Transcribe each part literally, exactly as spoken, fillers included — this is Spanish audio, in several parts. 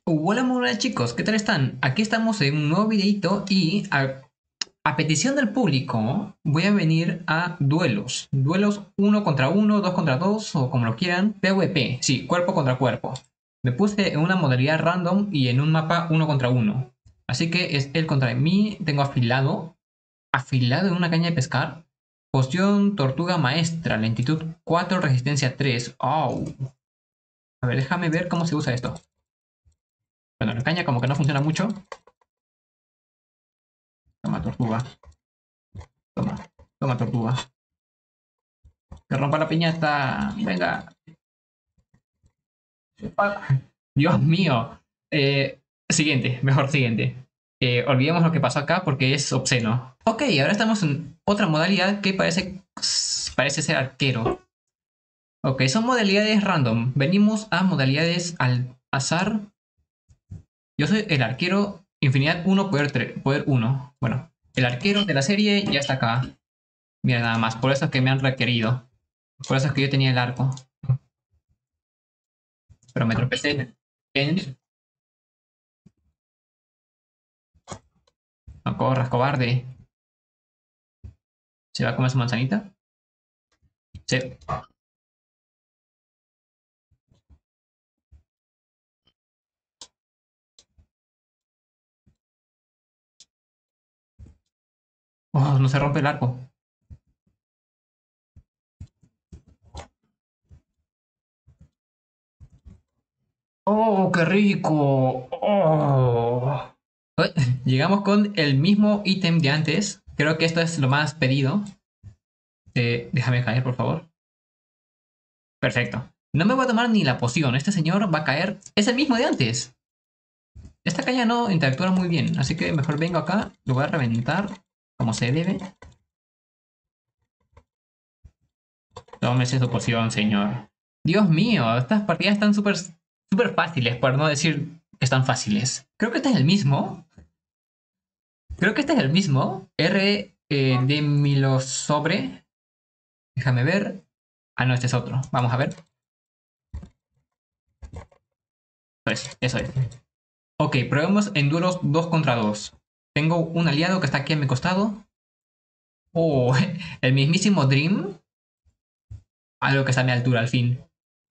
Hola, muy buenas chicos, ¿qué tal están? Aquí estamos en un nuevo videito y a, a petición del público voy a venir a duelos. Duelos uno contra uno, dos contra dos o como lo quieran. PvP, sí, cuerpo contra cuerpo. Me puse en una modalidad random y en un mapa uno contra uno. Así que es él contra mí. Tengo afilado. Afilado en una caña de pescar. Poción tortuga maestra, lentitud cuatro, resistencia tres. Oh. A ver, déjame ver cómo se usa esto. Bueno, la caña como que no funciona mucho. Toma, tortuga. Toma, toma, tortuga. Que rompa la piñata. Venga. Dios mío. Eh, siguiente, mejor siguiente. Eh, olvidemos lo que pasó acá porque es obsceno. Ok, ahora estamos en otra modalidad que parece, parece ser arquero. Ok, son modalidades random. Venimos a modalidades al azar. Yo soy el arquero infinidad uno, poder, tres, poder uno. Bueno, el arquero de la serie ya está acá. Mira nada más, por eso es que me han requerido. Por eso es que yo tenía el arco. Pero me tropecé en... No corras, cobarde. ¿Se va a comer su manzanita? Sí. Oh, no se rompe el arco. ¡Oh, qué rico! ¡Oh! Uy, llegamos con el mismo ítem de antes. Creo que esto es lo más pedido. Eh, déjame caer, por favor. Perfecto. No me voy a tomar ni la poción. Este señor va a caer. Es el mismo de antes. Esta caña no interactúa muy bien. Así que mejor vengo acá. Lo voy a reventar como se debe. Tómese su poción, señor. Dios mío, estas partidas están súper súper fáciles, por no decir que están fáciles. Creo que este es el mismo. Creo que este es el mismo. R eh, de Milo sobre. Déjame ver. Ah, no, este es otro. Vamos a ver. Pues, eso es. Ok, probemos en duelos dos contra dos. Tengo un aliado que está aquí a mi costado. Oh, el mismísimo Dream. Algo que está a mi altura al fin.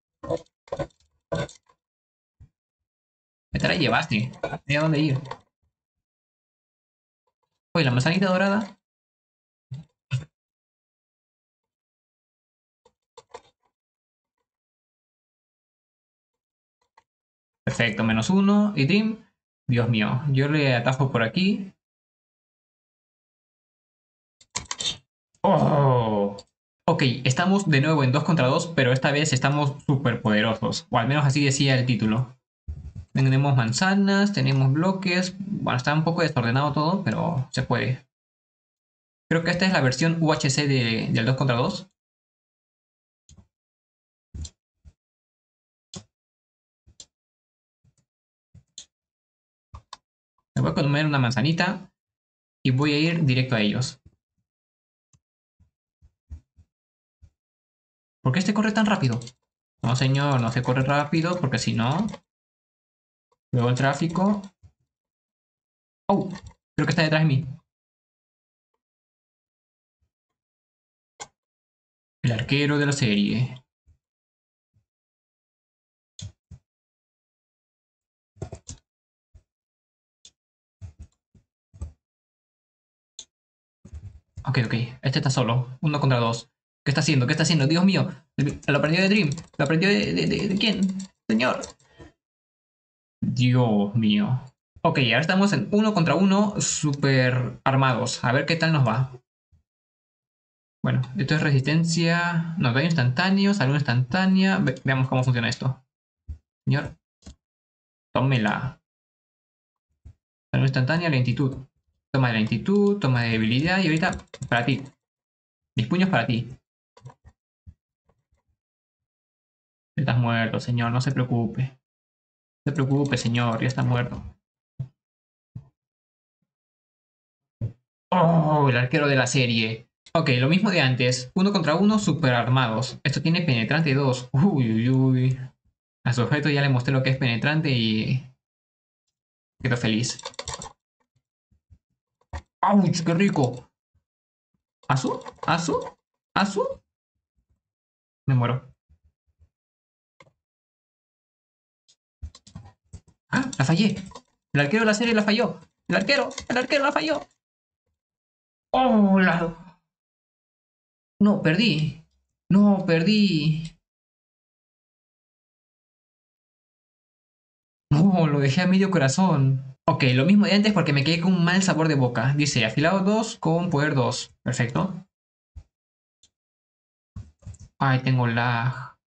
Me te la llevaste. ¿A dónde ir? Uy, la manzanita dorada. Perfecto, menos uno. Y Dream. Dios mío, yo le atajo por aquí. Oh. Ok, estamos de nuevo en dos contra dos, pero esta vez estamos súper poderosos. O al menos así decía el título. Tenemos manzanas, tenemos bloques. Bueno, está un poco desordenado todo, pero se puede. Creo que esta es la versión U H C de, del dos contra dos. Me voy a comer una manzanita y voy a ir directo a ellos. ¿Por qué este corre tan rápido? No, señor, no se corre rápido porque si no... Luego el tráfico... ¡Oh! Creo que está detrás de mí. El arquero de la serie. Ok, ok. Este está solo. Uno contra dos. ¿Qué está haciendo? ¿Qué está haciendo? Dios mío. Lo aprendió de Dream. ¿Lo aprendió de, de, de, de quién? Señor. Dios mío. Ok, ahora estamos en uno contra uno, super armados. A ver qué tal nos va. Bueno, esto es resistencia. No, daño instantáneo, salud instantánea. Ve veamos cómo funciona esto. Señor, tómela. Salud instantánea, lentitud. Toma de lentitud, toma de debilidad y ahorita para ti. Mis puños para ti. Estás muerto, señor, no se preocupe. No se preocupe, señor, ya está muerto. Oh, el arquero de la serie. Ok, lo mismo de antes. Uno contra uno, super armados. Esto tiene penetrante dos. Uy, uy, uy. A su objeto ya le mostré lo que es penetrante y Quedo feliz. ¡Auch! ¡Qué rico! ¿Azu? ¿Azu? ¿Azu? Me muero. ¡Ah! ¡La fallé! El arquero de la serie la falló. El arquero, el arquero la falló. ¡Oh! La... No, perdí. No, perdí. No, lo dejé a medio corazón. Ok, lo mismo de antes porque me quedé con un mal sabor de boca. Dice afilado dos con poder dos. Perfecto. Ay, tengo lag.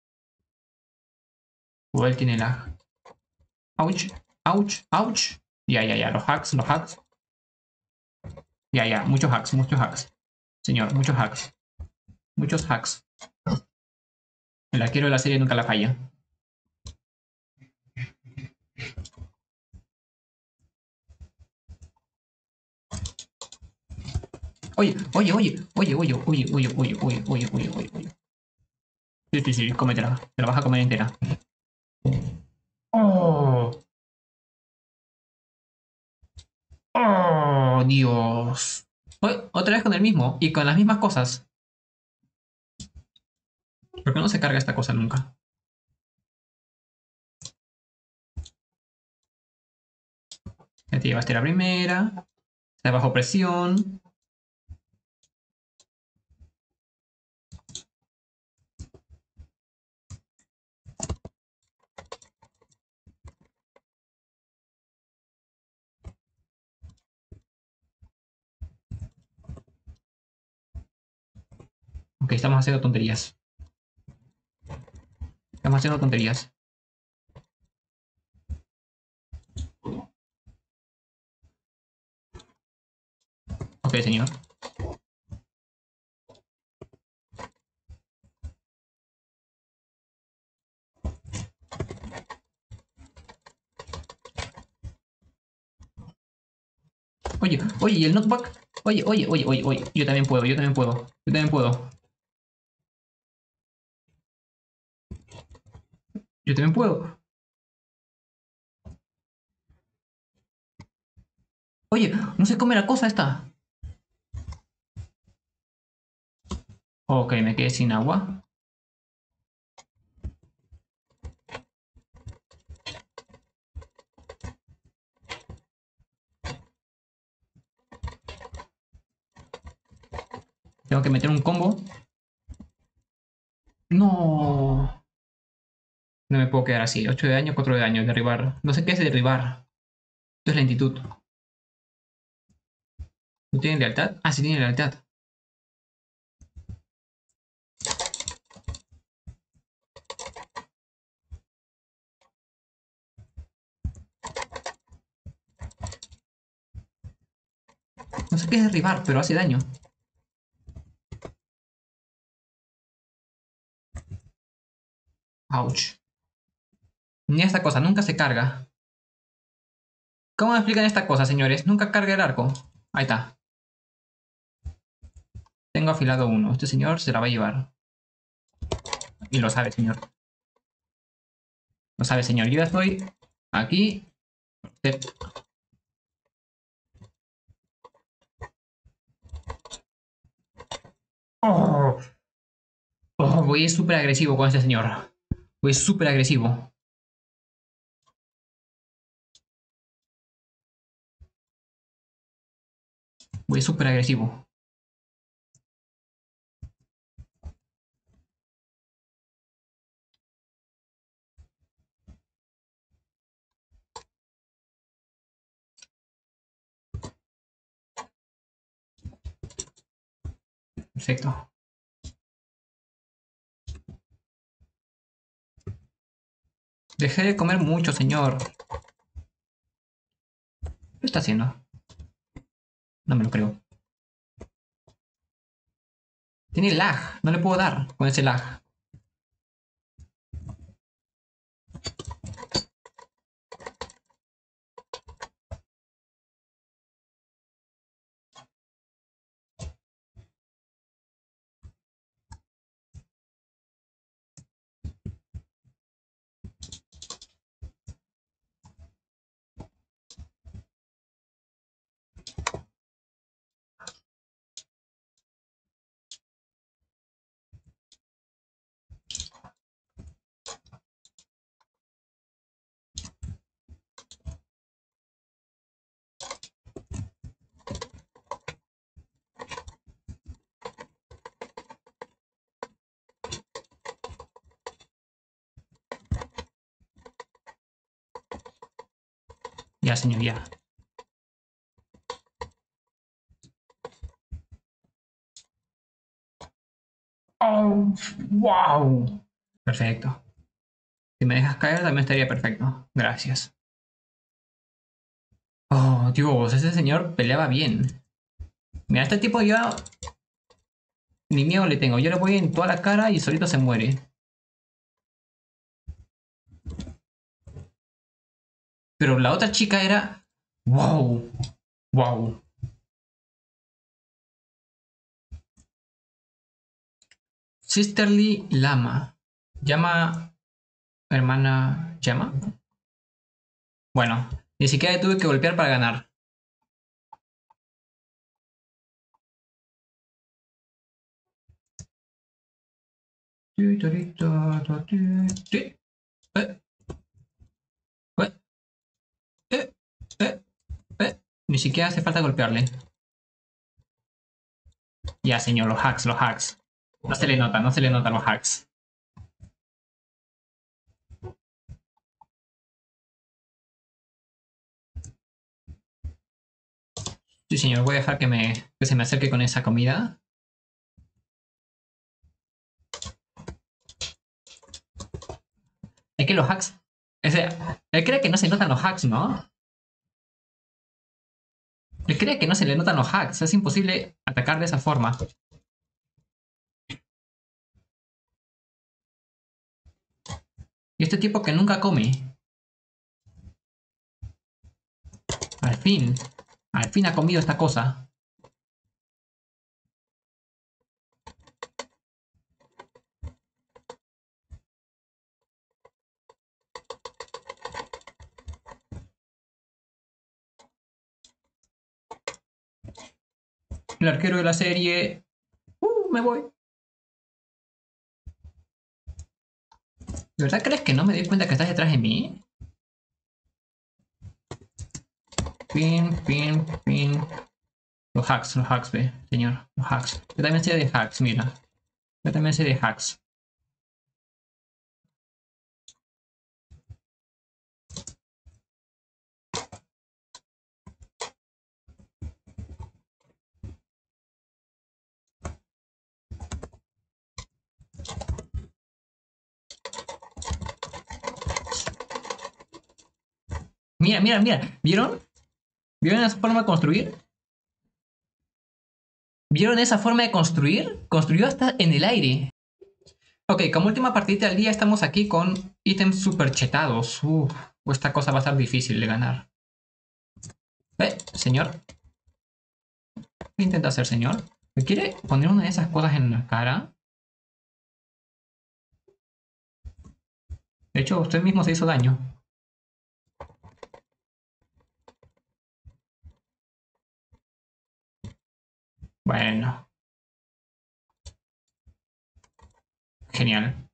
O él tiene lag. Ouch, ouch, ouch. Ya, ya, ya. Los hacks, los hacks. Ya, ya. Muchos hacks, muchos hacks. Señor, muchos hacks. Muchos hacks. El arquero de la serie nunca la falla. Oye, oye, oye, oye, oye, oye, oye, oye, oye, oye, oye, oye, oye. Sí, sí, sí, cómetela. Te la vas a comer entera. Oh, oh, Dios. Oye, otra vez con el mismo y con las mismas cosas. ¿Por qué no se carga esta cosa nunca? Ya te llevaste la primera. Está bajo presión. Ok, estamos haciendo tonterías. Estamos haciendo tonterías. Ok, señor. Oye, oye, ¿y el knockback? Oye, oye, oye, oye, oye. Yo también puedo, yo también puedo. Yo también puedo. Yo también puedo. Oye, no se come la cosa esta. Ok, me quedé sin agua. Tengo que meter un combo. No. No me puedo quedar así. ocho de daño, cuatro de daño. Derribar. No sé qué es derribar. Esto es lentitud. ¿No tiene lealtad? Ah, sí tiene lealtad. No sé qué es derribar, pero hace daño. Ouch. Ni esta cosa, nunca se carga. ¿Cómo me explican esta cosa, señores? Nunca carga el arco. Ahí está. Tengo afilado uno. Este señor se la va a llevar. Y lo sabe, señor. Lo sabe, señor. Yo ya estoy aquí. Oh, oh, voy súper agresivo con este señor. Voy súper agresivo. Voy súper agresivo. Perfecto. Dejé de comer mucho, señor. ¿Qué está haciendo? No me lo creo. Tiene lag. No le puedo dar con ese lag. Ya, señor, ya. ¡Oh! ¡Wow! Perfecto. Si me dejas caer también estaría perfecto. Gracias. Oh, Dios, ese señor peleaba bien. Mira, este tipo yo ni miedo le tengo. Yo le voy en toda la cara y solito se muere. Pero la otra chica era... ¡Wow! ¡Wow! Sisterly Lama. Llama... Hermana... ¿Llama? Bueno, ni siquiera tuve que golpear para ganar. Ni siquiera hace falta golpearle. Ya, señor, los hacks, los hacks. No se le nota, no se le notan los hacks. Sí, señor, voy a dejar que, me, que se me acerque con esa comida. Es que los hacks... Ese, él cree que no se notan los hacks, ¿no? Él cree que no se le notan los hacks. Es imposible atacar de esa forma. Y este tipo que nunca come. Al fin. Al fin ha comido esta cosa. El arquero de la serie... Uh, me voy. ¿De verdad crees que no me doy cuenta que estás detrás de mí? Pin, pin, pin. Los hacks, los hacks, ve, señor. Los hacks. Yo también sé de hacks, mira. Yo también sé de hacks. Mira, mira, mira. ¿Vieron? ¿Vieron esa forma de construir? ¿Vieron esa forma de construir? Construyó hasta en el aire. Ok, como última partida del día estamos aquí con ítems super chetados. Uf, esta cosa va a estar difícil de ganar. ¿Eh, señor? ¿Qué intenta hacer, señor? ¿Me quiere poner una de esas cosas en la cara? De hecho, usted mismo se hizo daño. Bueno. Genial.